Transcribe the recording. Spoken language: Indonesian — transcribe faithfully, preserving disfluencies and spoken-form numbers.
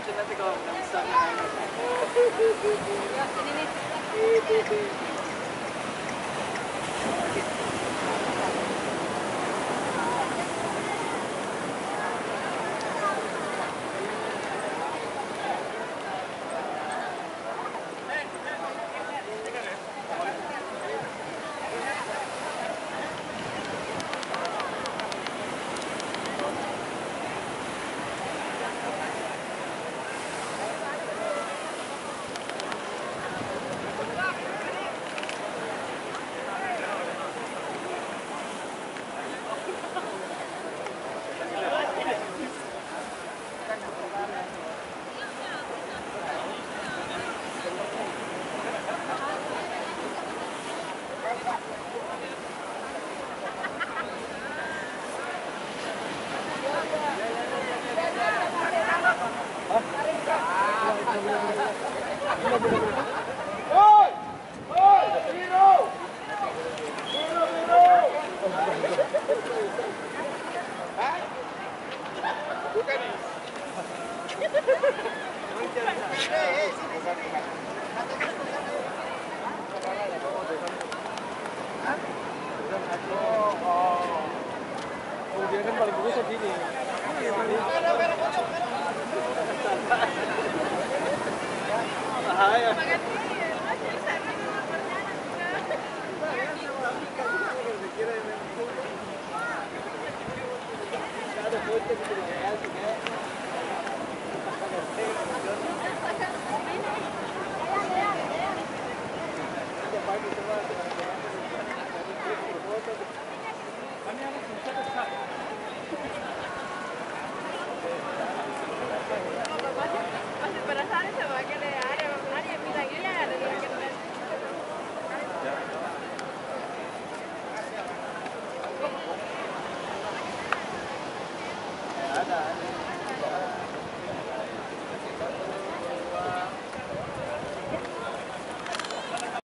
lewatin nanti kalau nggak bisa. Ya, sini nih. Dia kan paling bagus segini. Bahaya. Ada foto gitu ya, Masih penasaran sama ada ada ada yang bilang iya ada yang bilang ada.